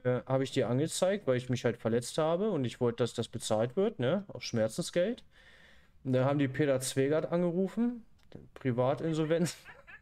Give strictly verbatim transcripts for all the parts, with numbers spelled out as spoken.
äh, habe ich dir angezeigt, weil ich mich halt verletzt habe und ich wollte, dass das bezahlt wird, ne? Auf Schmerzensgeld. Und dann haben die Peter Zwegert angerufen, Privatinsolvenz.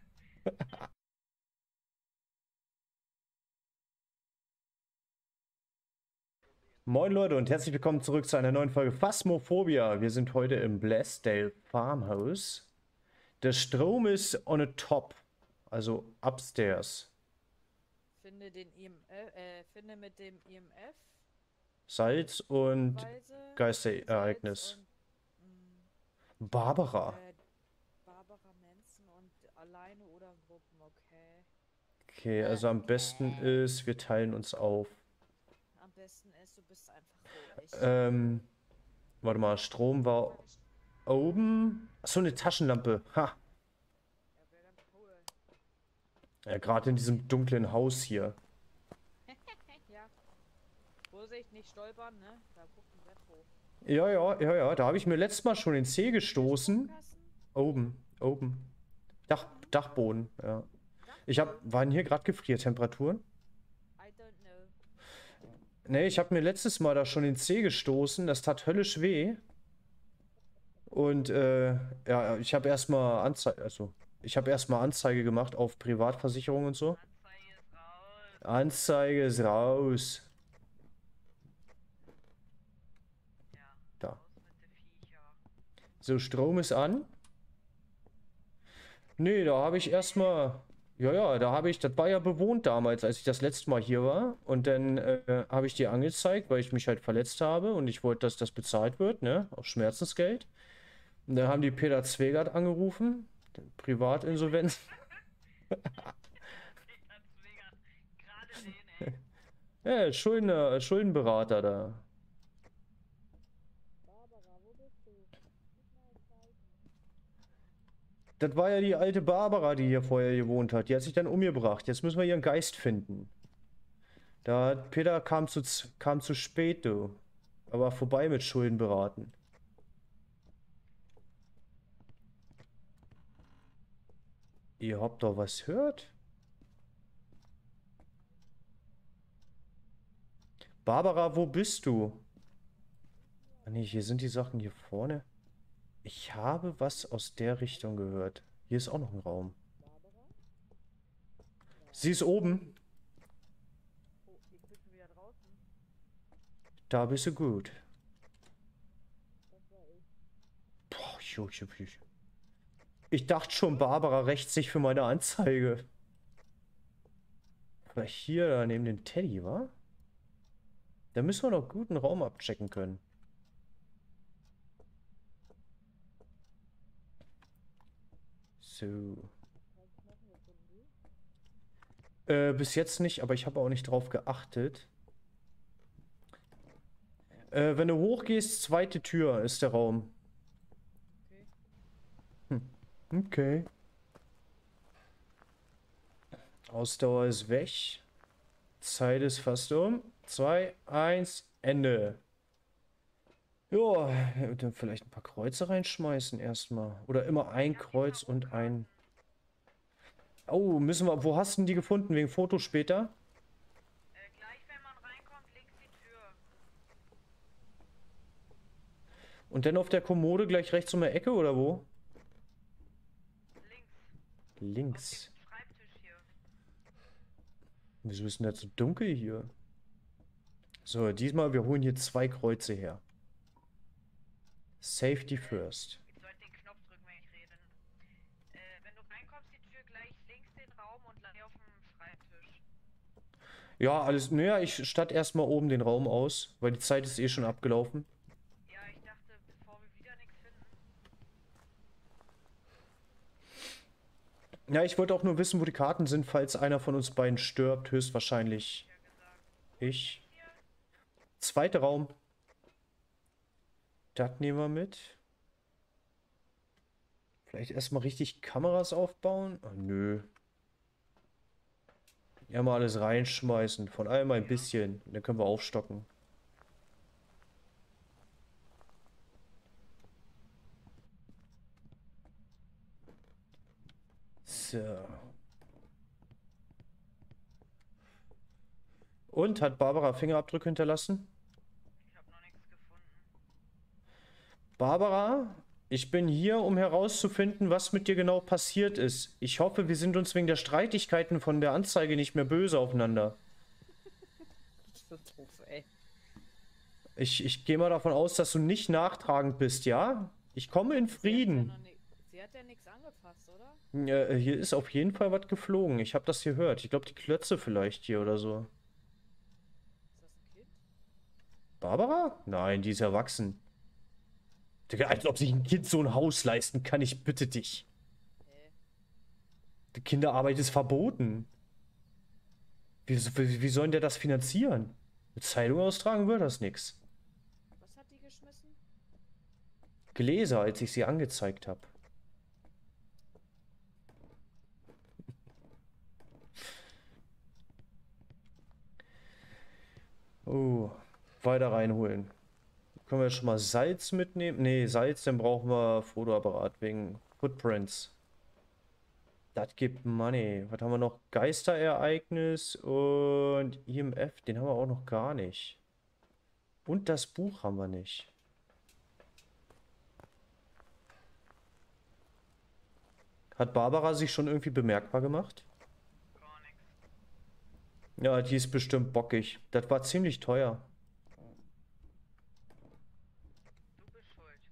Moin Leute und herzlich willkommen zurück zu einer neuen Folge Phasmophobia. Wir sind heute im Blasdale Farmhouse. Der Strom ist on a top, also upstairs. Finde den I M F, äh, finde mit dem I M F Salz und Weise, Salz Geisterereignis. und mh, Barbara. äh, Barbara Manson und alleine oder in Gruppen, okay. Okay, also am besten Okay. ist, wir teilen uns auf. Am besten ist, du bist einfach ruhig. Ähm, warte mal, Strom war oben. Achso, eine Taschenlampe. Ha. Ja, wäre ganz cool. Ja, gerade in diesem dunklen Haus hier. Ja. Vorsicht, nicht stolpern, ne? Da guckt ein Brett hoch. Ja, ja, ja, ja. Da habe ich mir letztes Mal schon den Zeh Wo sind die gestoßen. Stromkassen? Oben, oben. Dach, Oben? Dachboden, ja. Ich habe, Dachboden? waren hier gerade Gefriertemperaturen? I don't know. Nee, ich habe mir letztes Mal da schon den Zeh gestoßen. Das tat höllisch weh. Und äh, ja, ich habe erstmal Anzeige, also ich habe erstmal Anzeige gemacht auf Privatversicherung und so. Anzeige ist raus. Anzeige ist raus. Ja, Da. raus mit den Viecher. So, Strom ist an. Nee, da habe ich erstmal. Ja, ja, da habe ich. Das war ja bewohnt damals, als ich das letzte Mal hier war. Und dann äh, habe ich dir angezeigt, weil ich mich halt verletzt habe und ich wollte, dass das bezahlt wird, ne? Auf Schmerzensgeld. Und dann haben die Peter Zwegert angerufen. Privatinsolvenz. Peter Zwingert. Gerade den, ey. Ja, Schuldner, Schuldenberater da. Barbara, wo bist du? Gib mal ein Zeichen. Das war ja die alte Barbara, die hier vorher gewohnt hat. Die hat sich dann umgebracht. Jetzt müssen wir ihren Geist finden. Da hat Peter kam zu, z- kam zu spät, du. Aber vorbei mit Schulden beraten. Ihr habt doch was hört? Barbara, wo bist du? Ah, nee, hier sind die Sachen hier vorne. Ich habe was aus der Richtung gehört. Hier ist auch noch ein Raum. Barbara? Sie ist Nein. oben. Oh, ich bin schon wieder draußen. Da bist du gut. Das war ich. Boah, ju, ju, ju. Ich dachte schon, Barbara rächt sich für meine Anzeige. Oder hier da neben den Teddy, wa? Da müssen wir noch guten Raum abchecken können. So. Kein Knochen gefunden, du? Äh, bis jetzt nicht, aber ich habe auch nicht drauf geachtet. Äh, wenn du hochgehst, zweite Tür ist der Raum. Okay. Hm. Okay. Ausdauer ist weg. Zeit ist fast um. Zwei, eins, Ende. Ja, dann vielleicht ein paar Kreuze reinschmeißen erstmal. Oder immer ein Ich hab hier Kreuz und ein. Tarotkarten. Oh, müssen wir. Wo hast du denn die gefunden? Wegen Foto später? Äh, gleich wenn man reinkommt, links die Tür. Und dann auf der Kommode gleich rechts um die Ecke oder wo? Links. Auf dem Links. Schreibtisch hier. Wieso ist denn das so dunkel hier? So, diesmal, wir holen hier zwei Kreuze her. Safety Äh, first. ich sollte den Knopf drücken, wenn ich rede. Äh, wenn du reinkommst, die Tür gleich links den Raum und gleich auf dem Schreibtisch. Ja, alles. Naja, ich statt erstmal oben den Raum aus, weil die Zeit ist eh schon abgelaufen. Ja, ich dachte, bevor wir wieder nichts finden. Ja, ich wollte auch nur wissen, wo die Karten sind, falls einer von uns beiden stirbt. Hab ich Höchstwahrscheinlich ja gesagt. Wo ist ich. links hier? Zweiter Raum. Das nehmen wir mit. Vielleicht erstmal richtig Kameras aufbauen. Oh, nö. Ja, mal alles reinschmeißen. Von allem ein Ja. bisschen. Dann können wir aufstocken. So. Und hat Barbara Fingerabdrücke hinterlassen? Ich habe noch nichts gefunden. Barbara, ich bin hier, um herauszufinden, was mit dir genau passiert ist. Ich hoffe, wir sind uns wegen der Streitigkeiten von der Anzeige nicht mehr böse aufeinander. So doof, ey. Ich, ich gehe mal davon aus, dass du nicht nachtragend bist, ja? Ich komme in Sie hat ja Frieden. noch ni- Sie hat ja nichts angefasst, oder? Ja, hier ist auf jeden Fall was geflogen. Ich habe das gehört. Ich glaube, die Klötze vielleicht hier oder so. Ist das ein Kind? Barbara? Nein, die ist erwachsen. Digga, als ob sich ein Kind so ein Haus leisten kann, ich bitte dich. Hä? Die Kinderarbeit ist verboten. Wie, wie, wie sollen der das finanzieren? Mit Zeitung austragen wird das nix. Was hat die geschmissen? Gläser, als ich sie angezeigt habe. Oh, weiter reinholen. Können wir schon mal Salz mitnehmen? Nee, Salz, dann brauchen wir Fotoapparat wegen Footprints. Das gibt Money. Was haben wir noch? Geisterereignis und I M F, den haben wir auch noch gar nicht. Und das Buch haben wir nicht. Hat Barbara sich schon irgendwie bemerkbar gemacht? Gar nichts. Ja, die ist bestimmt bockig. Das war ziemlich teuer. Du bist schuld.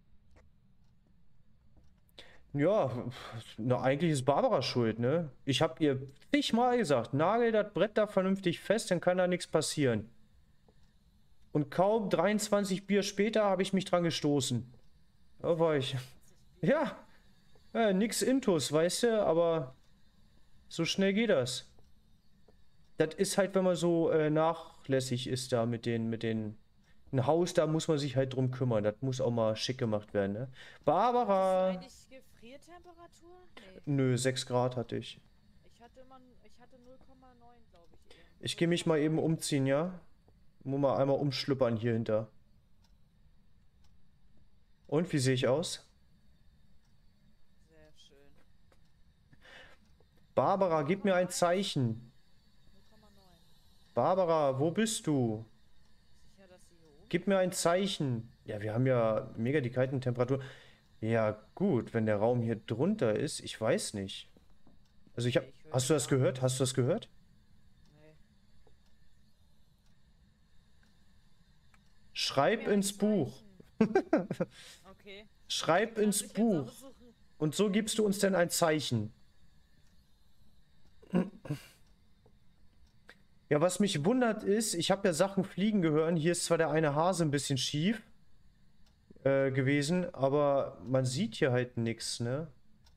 Ja, na, eigentlich ist Barbara schuld, ne? Ich hab ihr zigmal gesagt, nagel das Brett da vernünftig fest, dann kann da nichts passieren. Und kaum dreiundzwanzig Bier später habe ich mich dran gestoßen. Da war ich. Ja, ja, nix Intus, weißt du, aber so schnell geht das. Das ist halt, wenn man so äh, nachlässig ist da mit den, mit den. Ein Haus, da muss man sich halt drum kümmern. Das muss auch mal schick gemacht werden, ne? Barbara! Ist eigentlich Gefriertemperatur? Nee. Nö, sechs Grad hatte ich. Ich hatte immer, ich hatte null Komma neun, glaube ich. eben. Ich gehe mich mal eben umziehen, ja? Muss mal einmal umschlüppern hier hinter. Und, wie sehe ich aus? Sehr schön. Barbara, gib mir ein Zeichen. null Komma neun. Barbara, wo bist du? Sicher, dass sie hier oben Gib mir ein Zeichen. Ja, wir haben ja mega die kalten Temperaturen. Ja, gut, wenn der Raum hier drunter ist, ich weiß nicht. Also ich hab. Nee, ich höre Hast du das gar gehört? Hast du das gehört? Nee. Schreib Mir ein ins Buch. Zeichen. Okay. Schreib Kann ins sich jetzt Buch. aussuchen. Und so gibst du uns denn ein Zeichen. Ja, was mich wundert ist, ich habe ja Sachen fliegen gehört. Hier ist zwar der eine Hase ein bisschen schief äh, gewesen, aber man sieht hier halt nichts, ne?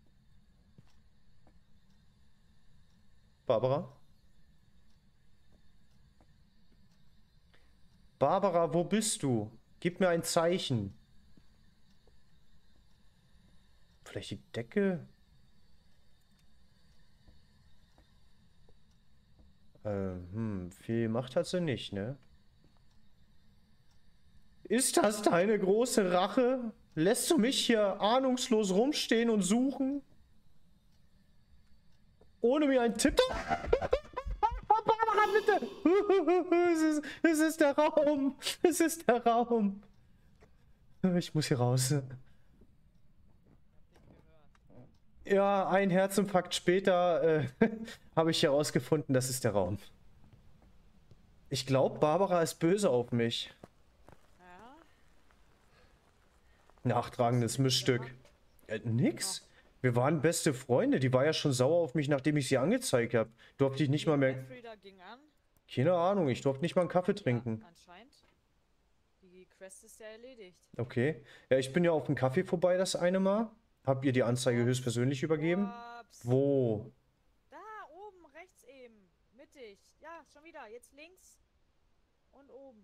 Barbara? Barbara, wo bist du? Gib mir ein Zeichen. Vielleicht die Decke? Äh, hm, viel Macht hat sie nicht, ne? Ist das deine große Rache? Lässt du mich hier ahnungslos rumstehen und suchen? Ohne mir einen Tipp? Barbara, bitte! Es ist, es ist der Raum! Es ist der Raum! Ich muss hier raus. Ja, ein Herzinfarkt später äh, habe ich herausgefunden, das ist der Raum. Ich glaube, Barbara ist böse auf mich. Ja. Nachtragendes Missstück. Äh, nix. Wir waren beste Freunde. Die war ja schon sauer auf mich, nachdem ich sie angezeigt habe. Durfte ich nicht mal mehr. Frida ging an. Keine Ahnung, ich durfte nicht mal einen Kaffee trinken. Ja, anscheinend. Die Quest ist ja erledigt. Okay. Ja, ich bin ja auf den Kaffee vorbei das eine Mal. Hab ihr die Anzeige höchstpersönlich übergeben. Ups. Wo? Da, oben, rechts eben. Mittig. Ja, schon wieder. Jetzt links. Und oben.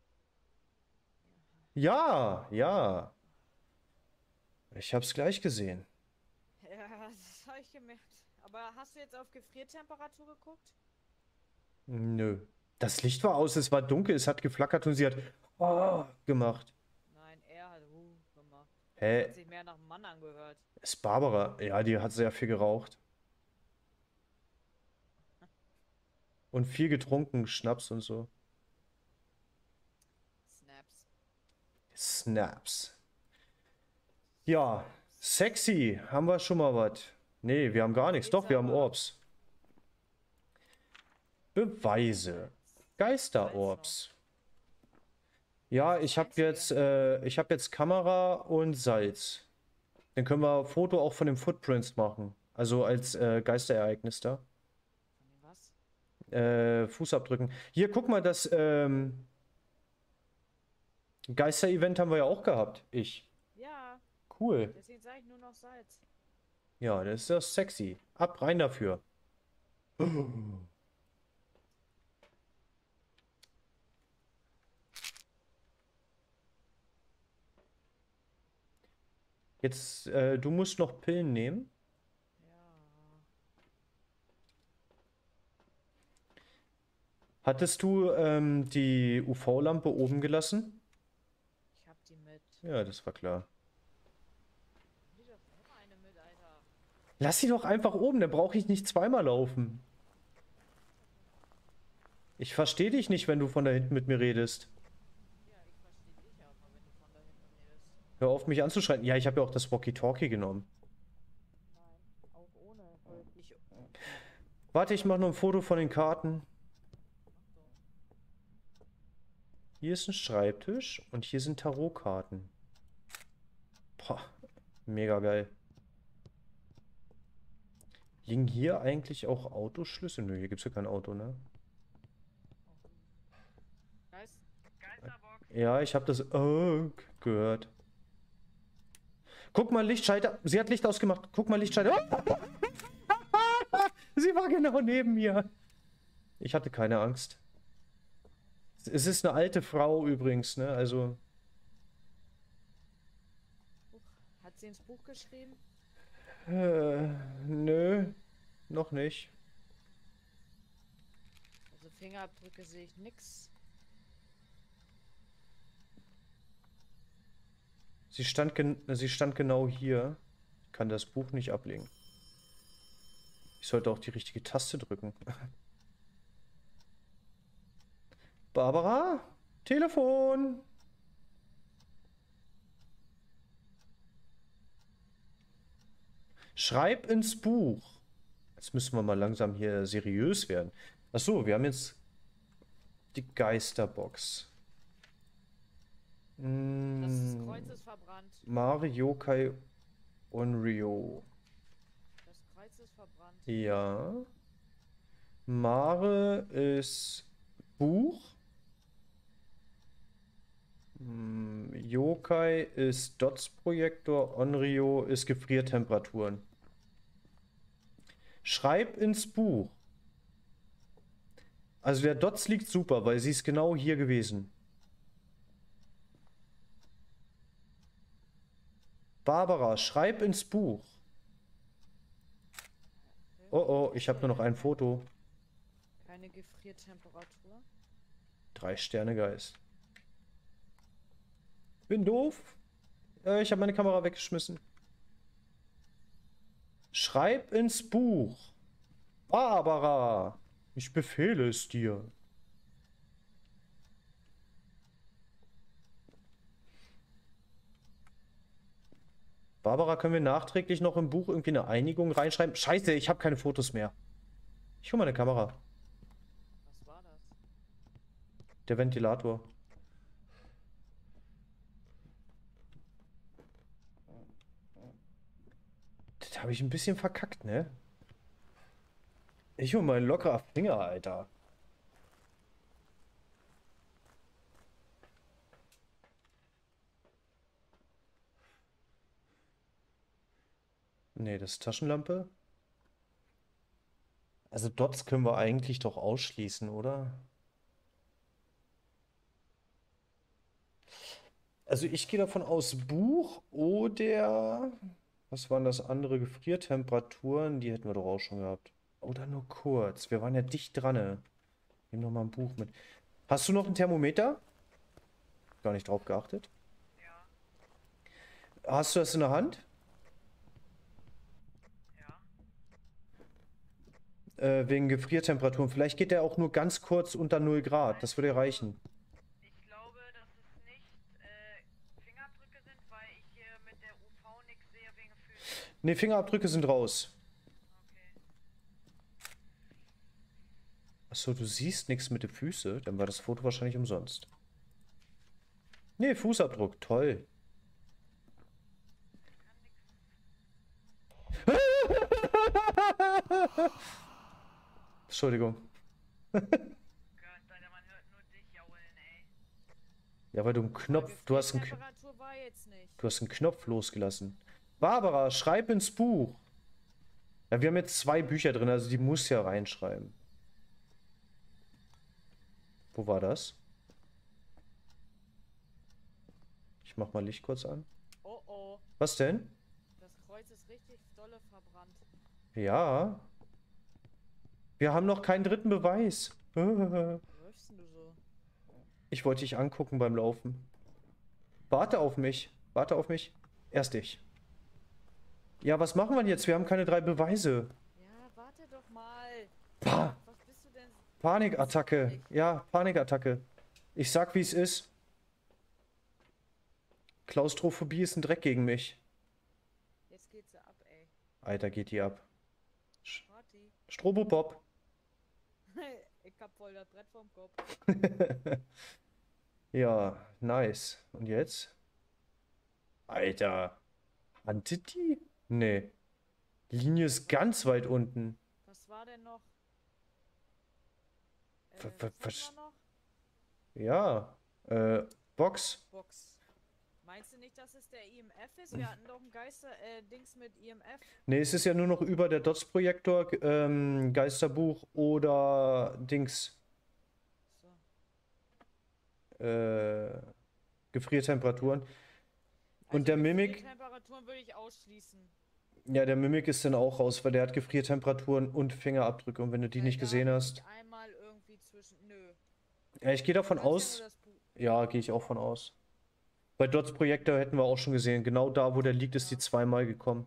Ja, ja. Ich hab's gleich gesehen. Ja, das habe ich gemerkt. Aber hast du jetzt auf Gefriertemperatur geguckt? Nö. Das Licht war aus, es war dunkel, es hat geflackert und sie hat oh gemacht. Nein, er hat uh gemacht. Hä? Hat sich mehr nach einem Mann angehört. Ist Barbara. Ja, die hat sehr viel geraucht. Und viel getrunken, Schnaps und so. Snaps. Snaps. Ja, sexy. Haben wir schon mal was? Nee, wir haben gar nichts. Doch, wir haben Orbs. Beweise. Geisterorbs. Ja, ich habe jetzt, äh, ich habe jetzt Kamera und Salz. Dann können wir Foto auch von den Footprints machen. Also als äh, Geisterereignis da. Von dem was? Äh, Fußabdrücken. Hier, guck mal, das ähm, Geister-Event haben wir ja auch gehabt. Ich. Ja, Cool. deswegen sage ich nur noch Salz. Ja, das ist ja sexy. Ab rein dafür. Jetzt, äh, du musst noch Pillen nehmen. Ja. Hattest du ähm, die U V-Lampe oben gelassen? Ich hab die mit. Ja, das war klar. Nimm doch immer eine mit, Alter. Lass sie doch einfach oben, dann brauche ich nicht zweimal laufen. Ich verstehe dich nicht, wenn du von da hinten mit mir redest. Ja, ich verstehe dich aber, wenn du von da hinten redest. Hör auf, mich anzuschreien. Ja, ich habe ja auch das Walkie-Talkie genommen. Nein, auch ohne. Weil ich. Warte, ich mache noch ein Foto von den Karten. Mach doch. Hier ist ein Schreibtisch und hier sind Tarotkarten. Boah, mega geil. Liegen hier eigentlich auch Autoschlüssel? Nö, hier gibt es ja kein Auto, ne? Geist? Geisterbox. Ja, ich habe das oh, gehört. Guck mal, Lichtschalter. Sie hat Licht ausgemacht. Guck mal, Lichtschalter. Sie war genau neben mir. Ich hatte keine Angst. Es ist eine alte Frau übrigens, ne? Also, Buch. Hat sie ins Buch geschrieben? äh, nö, noch nicht. Also Fingerabdrücke sehe ich nix. Sie stand, gen sie stand genau hier. Ich kann das Buch nicht ablegen. Ich sollte auch die richtige Taste drücken. Barbara? Telefon? Schreib ins Buch. Jetzt müssen wir mal langsam hier seriös werden. Ach so, wir haben jetzt die Geisterbox. Das Mm, Kreuz ist verbrannt. Mare, Yokai, Onryo. Das Kreuz ist verbrannt. Ja. Mare ist Buch. Mm, Yokai ist Dots-Projektor. Onryo ist Gefriertemperaturen. Schreib ins Buch. Also der Dots liegt super, weil sie ist genau hier gewesen. Barbara, schreib ins Buch. Oh oh, ich habe nur noch ein Foto. Keine Gefriertemperatur. Drei Sterne Geist. Bin doof. Äh, ich habe meine Kamera weggeschmissen. Schreib ins Buch. Barbara, ich befehle es dir. Barbara, können wir nachträglich noch im Buch irgendwie eine Einigung reinschreiben? Scheiße, ich habe keine Fotos mehr. Ich hole meine Kamera. Was war das? Der Ventilator. Das habe ich ein bisschen verkackt, ne? Ich und mein lockerer Finger, Alter. Ne, das ist Taschenlampe. Also Dots können wir eigentlich doch ausschließen, oder? Also ich gehe davon aus, Buch oder... Was waren das andere? Gefriertemperaturen? Die hätten wir doch auch schon gehabt. Oder nur kurz. Wir waren ja dicht dran. Ne? Nehmen noch mal ein Buch mit. Hast du noch ein Thermometer? Gar nicht drauf geachtet. Ja, Hast du das in der Hand? ja. Äh, wegen Gefriertemperaturen. Vielleicht geht der auch nur ganz kurz unter null Grad. Das würde reichen. Ich glaube, dass es nicht äh, Fingerabdrücke sind, weil ich hier mit der U V nichts sehe wegen Füßen. Ne, Fingerabdrücke sind raus. Okay. Achso, du siehst nichts mit den Füßen. Dann war das Foto wahrscheinlich umsonst. Ne, Fußabdruck. Toll. Kann nix. Entschuldigung. Gott, Alter, man hört nur dich jaulen, ey. Ja, weil du einen Knopf... Du hast einen, K- Temperatur war jetzt nicht. du hast einen Knopf losgelassen. Barbara, schreib ins Buch. Ja, wir haben jetzt zwei Bücher drin, also die muss ja reinschreiben. Wo war das? Ich mach mal Licht kurz an. Oh oh, Was denn? das Kreuz ist richtig dolle verbrannt. Ja. Wir haben noch keinen dritten Beweis. Wie läufst denn du so? Ich wollte dich angucken beim Laufen. Warte auf mich. Warte auf mich. Erst ich. Ja, was machen wir jetzt? Wir haben keine drei Beweise. Ja, warte doch mal. Pa Was bist du denn? Panikattacke. Ja, Panikattacke. Ich sag, wie es ist. Klaustrophobie ist ein Dreck gegen mich. Jetzt geht sie ab, ey. Alter, geht die ab. Party. Strobopop. Ich hab voll das Brett vorm Kopf. Ja, nice. Und jetzt? Alter. Handelt die? Nee. Die Linie ist ganz weit unten. Was war denn noch? Äh, Ver- was ver- hatten wir noch? Ja. Äh, Box. Box. Meinst du nicht, dass es der I M F ist? Wir hatten doch ein Geister, äh, Dings mit I M F. Nee, es ist ja nur noch über der Dots-Projektor, ähm, Geisterbuch oder Dings, So. äh, Gefriertemperaturen. Und Also der Mimik, Temperaturen würde ich ausschließen. ja, der Mimik ist dann auch raus, weil der hat Gefriertemperaturen und Fingerabdrücke. Und wenn du die Weil nicht da gesehen bin hast, ich einmal irgendwie zwischen. Nö. ja, ich gehe davon Du kannst ja aus, nur das Buch- ja, gehe ich auch von aus. Bei Dots Projektor hätten wir auch schon gesehen, genau da, wo der liegt, ist die zweimal gekommen.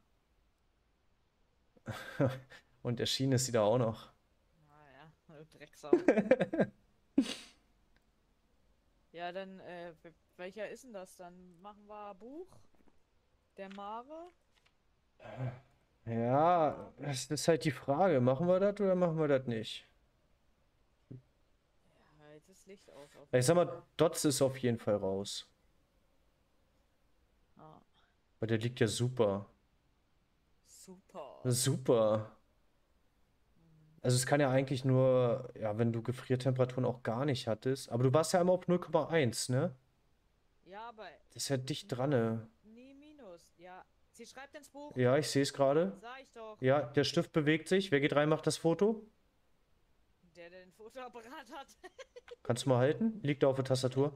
Ja. Und erschienen ist sie da auch noch. Naja, Drecksau. Ja, dann, äh, w- welcher ist denn das? Dann machen wir Buch. Der Mare. Ja, das ist halt die Frage. Machen wir das oder machen wir das nicht? Ja, jetzt ist Licht aus. Auf Ich sag mal, Dots ist auf jeden Fall raus. ah, Weil der liegt ja super. super. Super. Also es kann ja eigentlich nur, ja, wenn du Gefriertemperaturen auch gar nicht hattest. Aber du warst ja einmal auf null Komma eins, ne? Ja, aber Das ist ja dicht dran, ne? nie Minus. Ja, sie schreibt ins Buch. Ja, ich sehe es gerade. Sag ich doch. Ja, der Stift bewegt sich. Wer geht rein, macht das Foto. Der, der den Fotoapparat hat. Kannst du mal halten? Liegt da auf der Tastatur.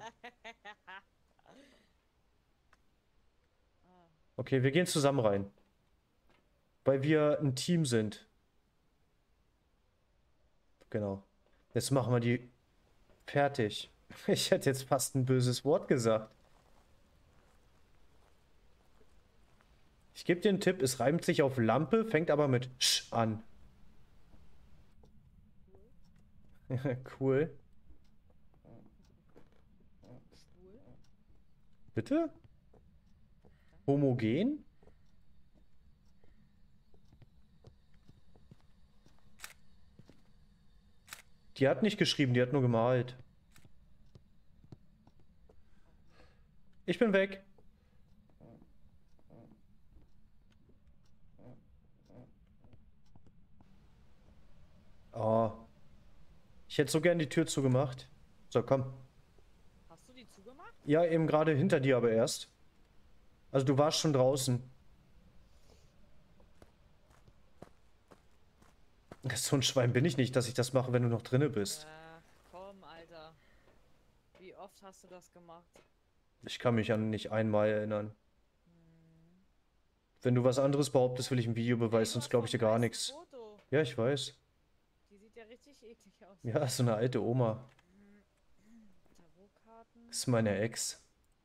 Ah, Okay, wir gehen zusammen rein. Weil wir ein Team sind. Genau. Jetzt machen wir die fertig. Ich hätte jetzt fast ein böses Wort gesagt. Ich gebe dir einen Tipp, es reimt sich auf Lampe, fängt aber mit Sch an. Cool. schwul. Bitte? Homogen? Die hat nicht geschrieben, die hat nur gemalt. Ich bin weg. Oh. Ich hätte so gern die Tür zugemacht. So, komm. Hast du die zugemacht? Ja, eben gerade hinter dir aber erst. Also du warst schon draußen. So ein Schwein bin ich nicht, dass ich das mache, wenn du noch drinne bist. Ach, komm, Alter. Wie oft hast du das gemacht? Ich kann mich an nicht einmal erinnern. Hm. Wenn du was anderes behauptest, will ich einen Videobeweis, Ey, sonst du glaube ich dir hast doch gar ein nichts. weißes Foto. Ja, ich weiß. Die sieht ja richtig eklig aus. Ja, so eine alte Oma. Tarotkarten. Das ist meine Ex.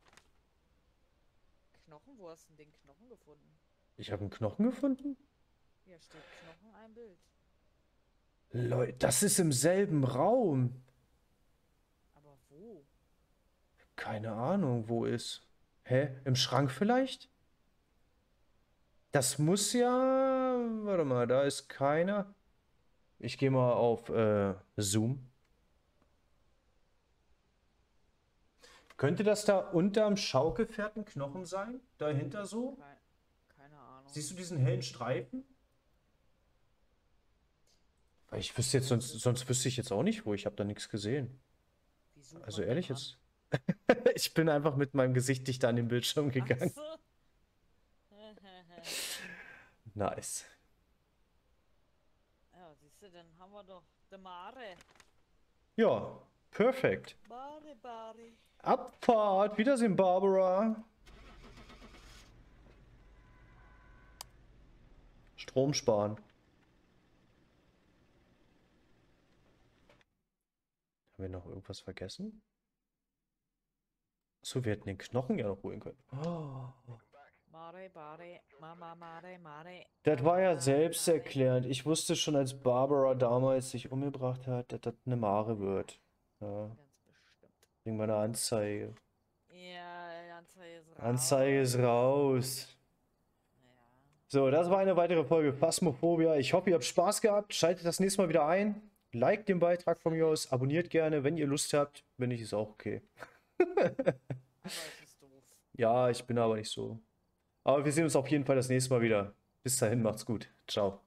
Knochen? Wo hast du denn den Knochen gefunden? Ich habe einen Knochen gefunden? Hier steht Knochen, ein Bild. Leute, das ist im selben Raum. Aber wo? Keine Ahnung, wo ist. Hä? Im Schrank vielleicht? Das muss ja... Warte mal, da ist keiner. Ich gehe mal auf äh, Zoom. Könnte das da unterm Schaukelpferd ein Knochen sein? Dahinter so? Keine, keine Ahnung. Siehst du diesen hellen Streifen? Weil ich wüsste jetzt, sonst, sonst wüsste ich jetzt auch nicht, wo. Ich habe da nichts gesehen. Wie sucht Also man ehrlich den jetzt. Ich bin einfach mit meinem Gesicht dicht an den Bildschirm an? gegangen. Ach so. Nice. Ja, siehst du, dann haben wir doch de Mare. Ja, perfekt. Mare, Mare. Abfahrt. Wiedersehen, Barbara. Strom sparen. Haben wir noch irgendwas vergessen? So, wir hätten den Knochen ja noch holen können. Oh. Mare, Mare, Mama, Mare, Mare. Das war ja Mama, selbsterklärend. Ich wusste schon, als Barbara damals sich umgebracht hat, dass das eine Mare wird. Ja, Mare. Ganz bestimmt. wegen meiner Anzeige. Ja, die Anzeige ist raus. Anzeige ist raus. Ja. So, das war eine weitere Folge Phasmophobia. Ich hoffe, ihr habt Spaß gehabt. Schaltet das nächste Mal wieder ein. Liked den Beitrag von mir aus. Abonniert gerne, wenn ihr Lust habt. Wenn nicht, ist auch okay. Aber es ist doof. Ja, ich bin aber nicht so. Aber wir sehen uns auf jeden Fall das nächste Mal wieder. Bis dahin, macht's gut. Ciao.